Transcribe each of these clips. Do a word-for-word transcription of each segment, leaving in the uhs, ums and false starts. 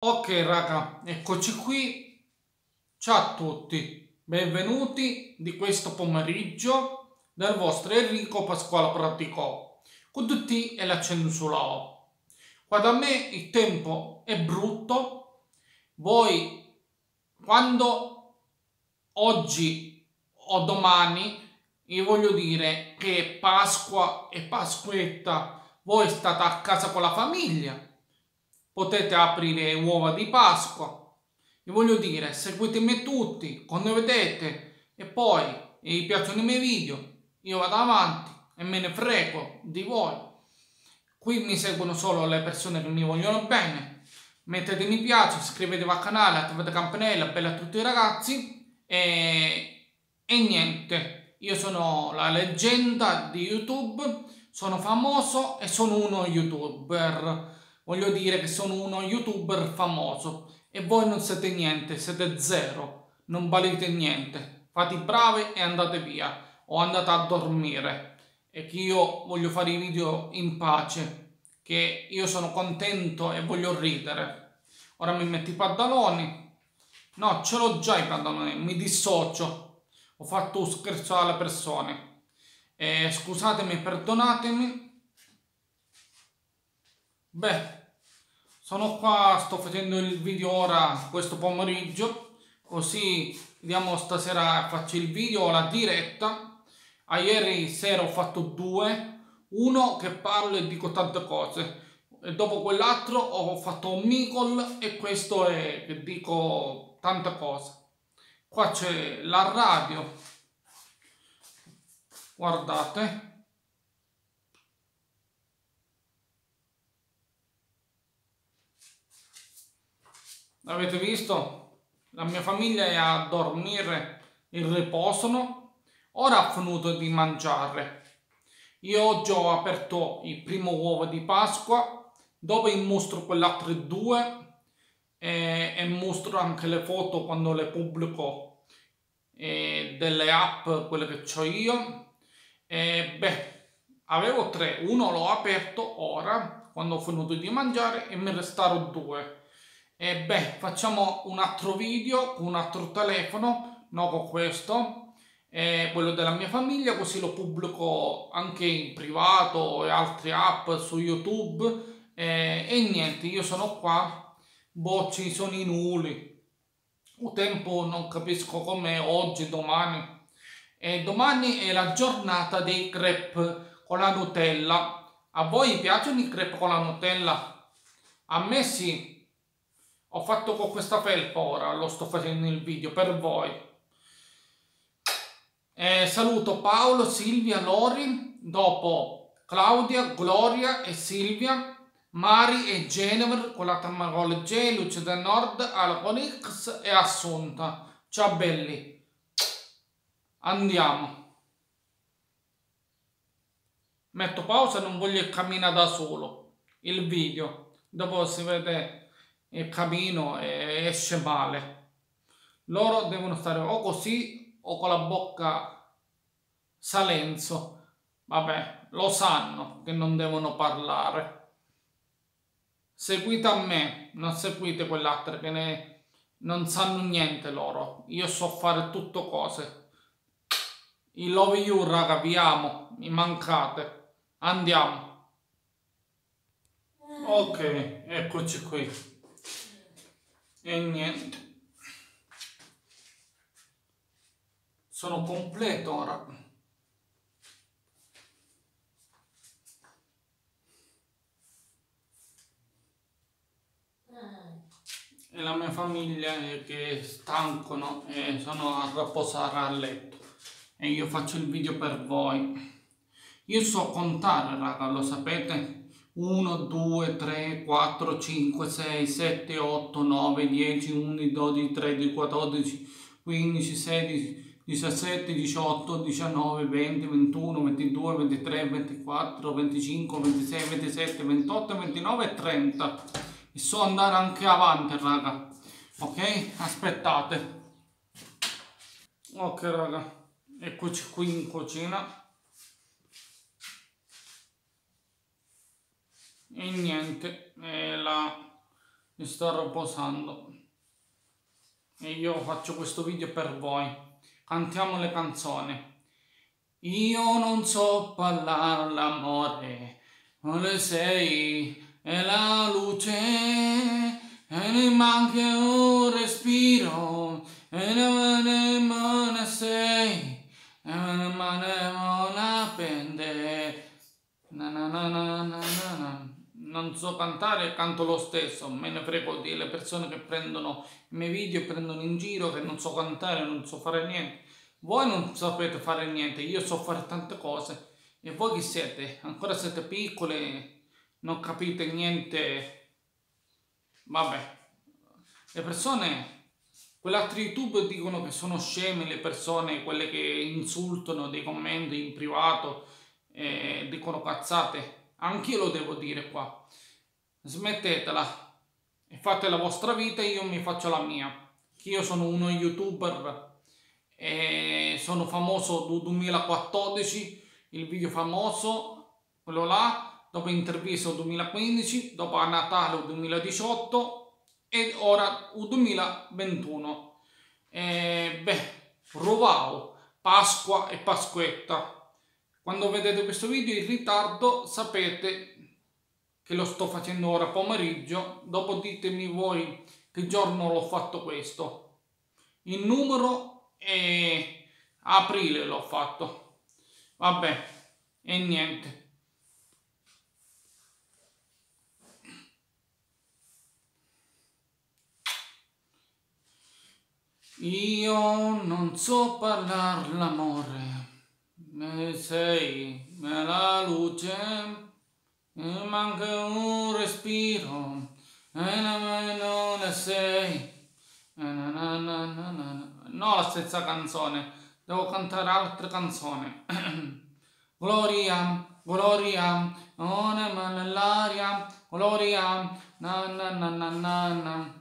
Ok raga, eccoci qui. Ciao a tutti, benvenuti di questo pomeriggio dal vostro Enrico Pasquale Praticò con tutti e l'accento sulla O. Qua da me il tempo è brutto, voi quando oggi o domani io voglio dire che Pasqua e Pasquetta voi state a casa con la famiglia, potete aprire uova di Pasqua. Vi voglio dire, seguitemi tutti, condividete e poi vi piacciono i miei video, io vado avanti e me ne frego di voi. Qui mi seguono solo le persone che mi vogliono bene. Mettete mi piace, iscrivetevi al canale, attivate la campanella, bella a tutti i ragazzi e, e niente. Io sono la leggenda di YouTube, sono famoso e sono uno youtuber. Voglio dire che sono uno youtuber famoso e voi non siete niente, siete zero, non valete niente. Fate i bravi e andate via o andate a dormire. E che io voglio fare i video in pace, che io sono contento e voglio ridere. Ora mi metto i pantaloni. No, ce l'ho già i pantaloni, mi dissocio. Ho fatto un scherzo alle persone. Eh, scusatemi, perdonatemi. Beh, sono qua, sto facendo il video ora, questo pomeriggio, così vediamo stasera faccio il video, la diretta. A ieri sera ho fatto due, uno che parlo e dico tante cose, e dopo quell'altro ho fatto un Micol e questo è che dico tante cose. Qua c'è la radio, guardate. Avete visto? La mia famiglia è a dormire in riposano. Ora ha finito di mangiare. Io oggi ho aperto il primo uovo di Pasqua, dove vi mostro quelle altre due e, e mostro anche le foto quando le pubblico e delle app, quelle che ho io. E beh, avevo tre, uno l'ho aperto ora, quando ho finito di mangiare, e mi restarono due. E beh, facciamo un altro video con un altro telefono, non con questo, eh, quello della mia famiglia, così lo pubblico anche in privato e altre app su YouTube. Eh, e niente, io sono qua, boh, ci sono i nulli. Un tempo non capisco com'è oggi, domani. E domani è la giornata dei crepe con la Nutella. A voi piacciono i crepe con la Nutella? A me sì. Ho fatto con questa felpa ora, lo sto facendo il video per voi. Eh, saluto Paolo, Silvia, Lori, dopo Claudia, Gloria e Silvia, Mari e Jennifer con la Tamagol J, Luce del Nord, Ala con X e Assunta. Ciao belli, andiamo. Metto pausa, non voglio camminare da solo. Il video, dopo si vede il cammino e esce male. Loro devono stare o così o con la bocca salenzo. Vabbè, lo sanno che non devono parlare. Seguite a me, non seguite quell'altra che ne non sanno niente loro. Io so fare tutto cose. I love you raga, vi amo, mi mancate. Andiamo. Ok, eccoci qui. E niente. Sono completo ora. E la mia famiglia è che stancano e sono a riposare a letto. E io faccio il video per voi. Io so contare, raga, lo sapete? uno, due, tre, quattro, cinque, sei, sette, otto, nove, dieci, undici, dodici, tredici, quattordici, quindici, sedici, diciassette, diciotto, diciannove, venti, ventuno, ventidue, ventitré, ventiquattro, venticinque, ventisei, ventisette, ventotto, ventinove e trenta. E so andare anche avanti, raga. Ok? Aspettate. Ok, raga. Eccoci qui in cucina. E niente, eh, la, mi sto riposando e io faccio questo video per voi. Cantiamo le canzoni. Io non so parlare l'amore, non le sei e la luce e ne manca un respiro e ne ne ne sei e ne ne la pende. Na na na na na na. Non so cantare, canto lo stesso, me ne frego delle persone che prendono i miei video e prendono in giro che non so cantare, non so fare niente. Voi non sapete fare niente, io so fare tante cose. E voi chi siete? Ancora siete piccoli, non capite niente. Vabbè, le persone, quelle altre YouTube dicono che sono scemi le persone, quelle che insultano dei commenti in privato, eh, dicono cazzate. Anch'io lo devo dire qua. Smettetela e fate la vostra vita e io mi faccio la mia. Che io sono uno YouTuber e sono famoso dal duemilaquattordici, il video famoso, quello là, dopo intervista duemilaquindici, dopo a Natale duemiladiciotto e ora duemilaventuno. E beh, Rovao, Pasqua e Pasquetta. Quando vedete questo video in ritardo sapete che lo sto facendo ora pomeriggio, dopo ditemi voi che giorno l'ho fatto questo. Il numero è aprile l'ho fatto. Vabbè, e niente. Io non so parlare l'amore. Me sei, me la luce, mi manca un respiro, e non ne sei. No, la stessa canzone, devo cantare altre canzoni. Gloria, gloria, one ma nell'aria, gloria, na na na na na na.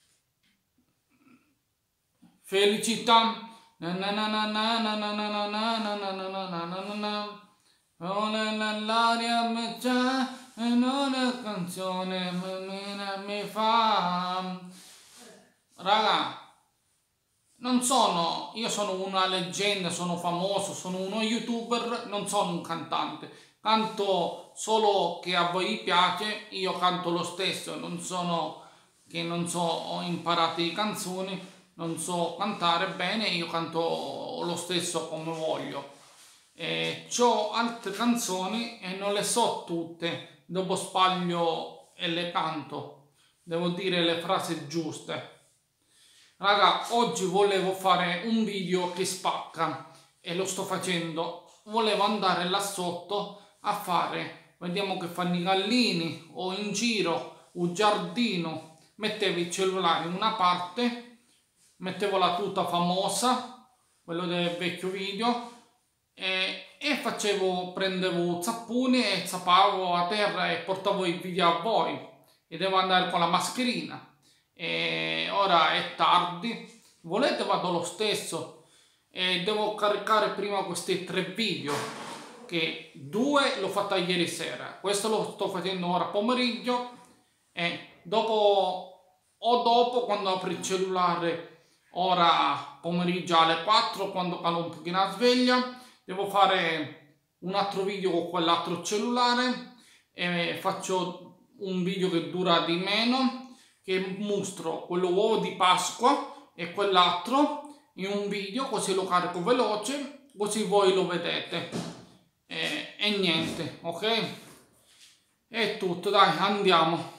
Felicità. Na na na na na na na na na na na na na na na na. Non nell'aria me c'è e non è canzone mi, mi fa. Raga, non sono, io sono una leggenda, sono famoso, sono uno YouTuber, non sono un cantante. Canto solo che a voi piace, io canto lo stesso, non sono che non so, ho imparato le canzoni. Non so cantare bene, io canto lo stesso come voglio. E ho altre canzoni e non le so tutte, dopo sbaglio e le canto, devo dire le frasi giuste. Raga, oggi volevo fare un video che spacca e lo sto facendo. Volevo andare là sotto a fare, vediamo che fanno i gallini o in giro, un giardino, mettevo il cellulare in una parte, mettevo la tuta famosa, quello del vecchio video, e, e facevo, prendevo zappone e zappavo a terra e portavo il video a voi e devo andare con la mascherina. E ora è tardi, volete vado lo stesso e devo caricare prima questi tre video, che due l'ho fatta ieri sera, questo lo sto facendo ora pomeriggio e dopo o dopo quando apro il cellulare. Ora pomeriggio alle quattro, quando calo un pochino la sveglia, devo fare un altro video con quell'altro cellulare e faccio un video che dura di meno, che mostro quello uovo di Pasqua e quell'altro in un video, così lo carico veloce, così voi lo vedete. E, e niente, ok? È tutto, dai, andiamo.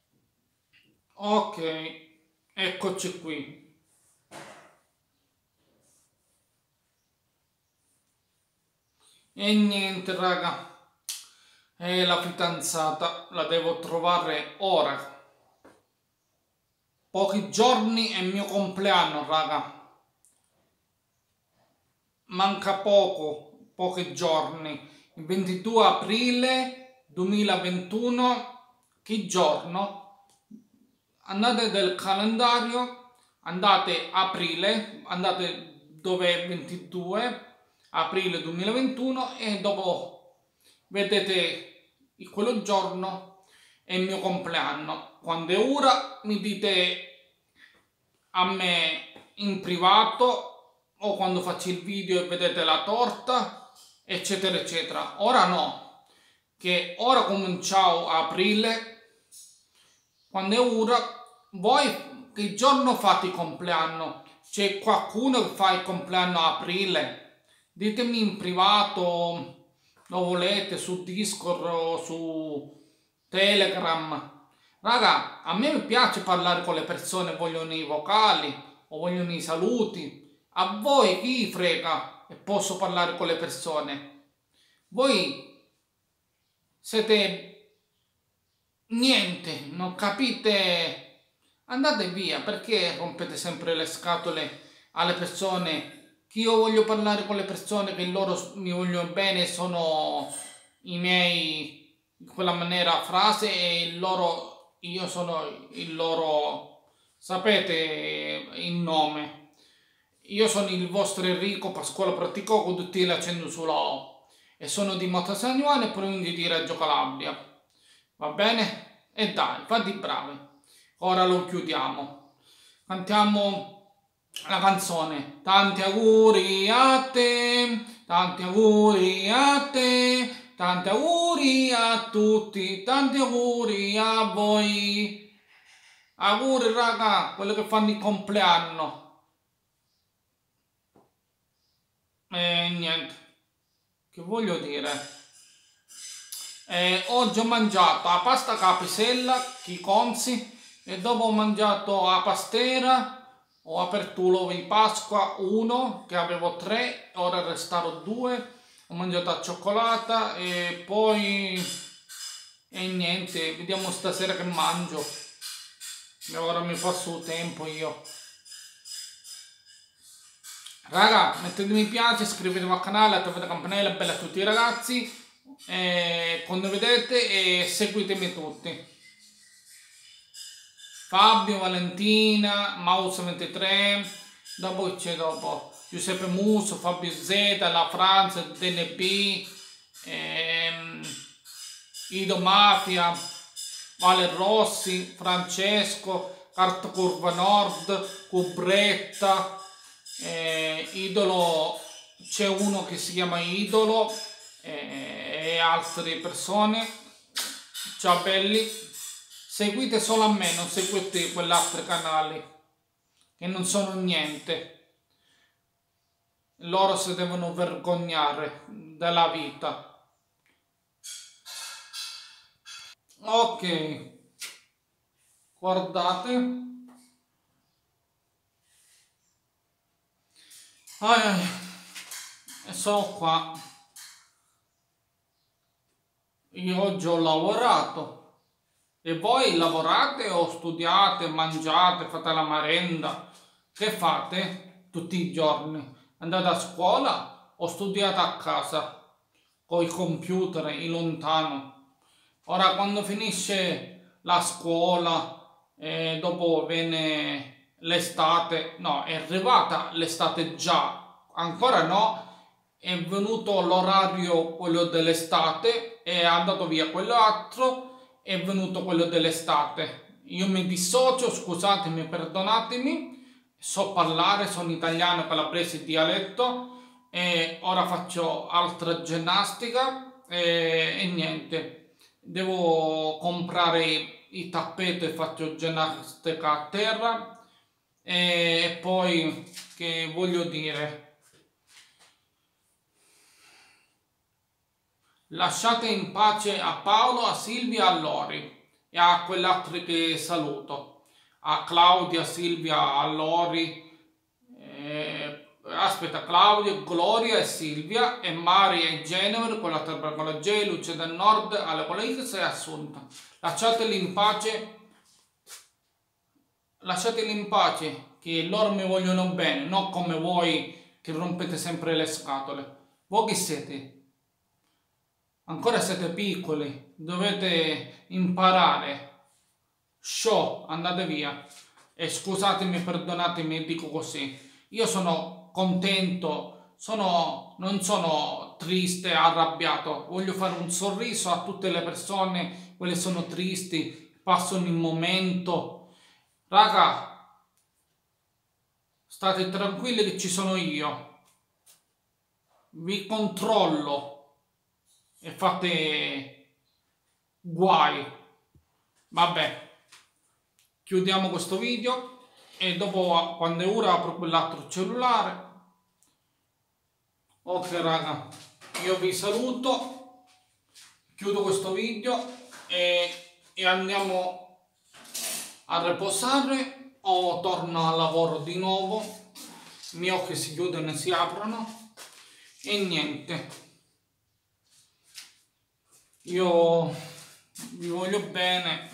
Ok, eccoci qui. E niente raga, e la fidanzata la devo trovare ora. Pochi giorni è il mio compleanno raga. Manca poco, pochi giorni. Il ventidue aprile duemilaventuno, che giorno? Andate del calendario, andate aprile, andate dove è ventidue aprile duemilaventuno e dopo vedete quello giorno è il mio compleanno. Quando è ora mi dite a me in privato o quando faccio il video e vedete la torta, eccetera eccetera. Ora no, che ora cominciamo a aprile, quando è ora, voi che giorno fate il compleanno? C'è qualcuno che fa il compleanno a aprile? Ditemi in privato, lo volete, su Discord o su Telegram. Raga, a me mi piace parlare con le persone, vogliono i vocali o vogliono i saluti. A voi chi frega e posso parlare con le persone? Voi siete niente, non capite. Andate via, perché rompete sempre le scatole alle persone? Che io voglio parlare con le persone che loro mi vogliono bene, sono i miei, in quella maniera, frase, e il loro, io sono il loro, sapete il nome. Io sono il vostro Enrico Pasquale Praticò con tutti l'accento sulla O e sono di Montesanione e provincia di Reggio Calabria. Va bene? E dai, fate i bravi. Ora lo chiudiamo. Cantiamo la canzone. Tanti auguri a te, tanti auguri a te, tanti auguri a tutti, tanti auguri a voi. Auguri raga, quelli che fanno il compleanno. E niente, che voglio dire? Eh, oggi ho mangiato la pasta capisella, chiconzi, e dopo ho mangiato la pastera, ho aperto l'uovo di Pasqua, uno, che avevo tre, ora restarono due, ho mangiato la cioccolata e poi... e niente, vediamo stasera che mangio. E ora mi passo il tempo io. Raga, mettete mi piace, iscrivetevi al canale, attivate la campanella, bella a tutti i ragazzi, e condividete e seguitemi tutti. Fabio, Valentina, Mouse ventitré, dopo c'è dopo Giuseppe Musso, Fabio Z, La Francia, D N B, ehm, Ido Mafia, Vale Rossi, Francesco, Carta Curva Nord, Cubretta, eh, Idolo, c'è uno che si chiama Idolo eh, e altre persone. Ciao belli. Seguite solo a me, non seguite quell'altro canali che non sono niente. Loro si devono vergognare della vita. Ok, guardate. Ai, ai. E sono qua. Io oggi ho lavorato. E voi lavorate o studiate, mangiate, fate la merenda? Che fate tutti i giorni? Andate a scuola o studiate a casa? Con il computer in lontano? Ora quando finisce la scuola e dopo viene l'estate, no, è arrivata l'estate già, ancora no, è venuto l'orario quello dell'estate, è andato via quell'altro, è venuto quello dell'estate. Io mi dissocio, scusatemi, perdonatemi, so parlare, sono italiano, calabrese, dialetto, e ora faccio altra ginnastica e, e niente, devo comprare i tappeti e faccio ginnastica a terra e, e poi che voglio dire, lasciate in pace a Paolo, a Silvia, a Lori e a quell'altro che saluto, a Claudia, Silvia, a Lori, eh, aspetta, Claudia, Gloria e Silvia, e Maria e Jennifer con la terra con la J, Luce del Nord, alla con la X e Assunta. Lasciateli in pace, lasciateli in pace, che loro mi vogliono bene, non come voi che rompete sempre le scatole. Voi chi siete? Ancora siete piccoli, dovete imparare. Show, andate via. E scusatemi, perdonatemi, dico così. Io sono contento, sono, non sono triste, arrabbiato. Voglio fare un sorriso a tutte le persone quelli sono tristi, passano il momento. Raga, state tranquilli che ci sono io, vi controllo e fate guai. Vabbè, chiudiamo questo video e dopo, quando è ora, apro quell'altro cellulare. Ok raga, io vi saluto, chiudo questo video e, e andiamo a riposare o torno al lavoro di nuovo. I miei occhi si chiudono e si aprono e niente, io vi voglio bene.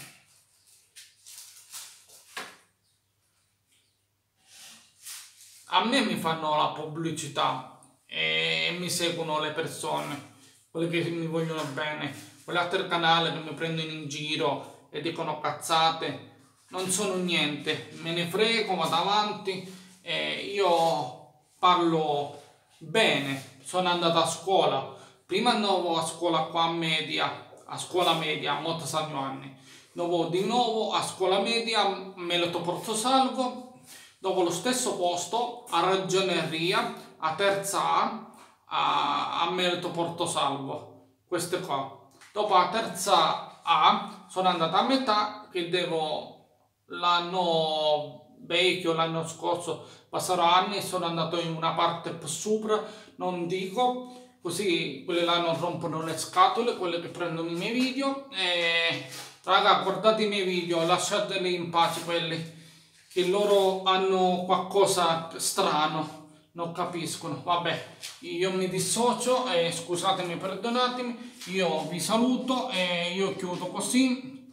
A me mi fanno la pubblicità e mi seguono le persone, quelle che mi vogliono bene. Quell'altro canale che mi prendono in giro e dicono cazzate, non sono niente, me ne frego, vado avanti e io parlo bene. Sono andato a scuola, prima andavo a scuola qua a media, a scuola media a Motta San Giovanni, dopo di nuovo a scuola media a Meleto Portosalvo, dopo lo stesso posto a Ragioneria a terza A a, a Meleto Portosalvo, queste qua. Dopo a terza A sono andato a metà che devo l'anno vecchio, l'anno scorso, passarono anni, sono andato in una parte più sopra, non dico, così quelle là non rompono le scatole, quelle che prendono i miei video. E raga, guardate i miei video, lasciateli in pace quelli che loro hanno qualcosa strano, non capiscono. Vabbè, io mi dissocio e scusatemi, perdonatemi, io vi saluto e io chiudo così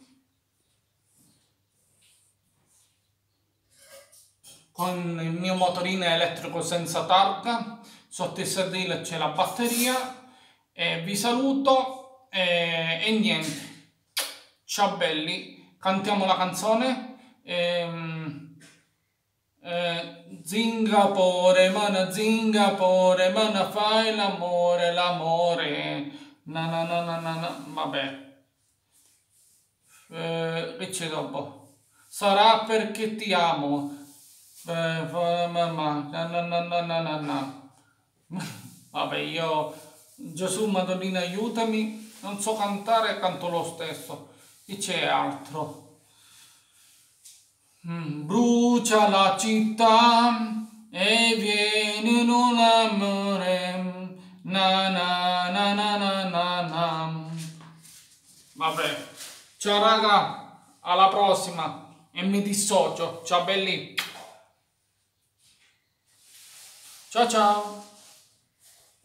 con il mio motorino elettrico senza targa. Sotto il sedile c'è la batteria e vi saluto e, e niente, ciao belli, cantiamo la canzone. ehm, Eh, Zingapore, mana Zingapore, mana fai l'amore, l'amore, na na na na na na, vabbè, eh, che c'è dopo? Sarà perché ti amo, eh, fa- mamma, na na na na na na na. Vabbè, io, Gesù Madonnina aiutami, non so cantare, canto lo stesso, chi c'è altro? Mm, Brucia la città e vieni in un amore, na na na na na na na. Vabbè, ciao raga, alla prossima e mi dissocio, ciao belli, ciao ciao.